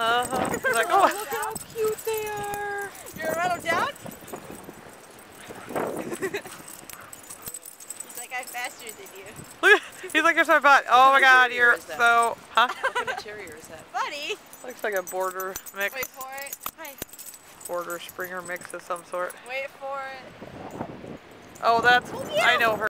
He's like, oh, look how cute they are. You're gonna run them down? He's like, I'm faster than you. Look, he's like, you're so butt. Oh my God, you're so, huh? What kind of terrier is that? Buddy. Looks like a border mix. Wait for it. Hi. Border Springer mix of some sort. Wait for it. Oh, that's, Oh, yeah. I know her.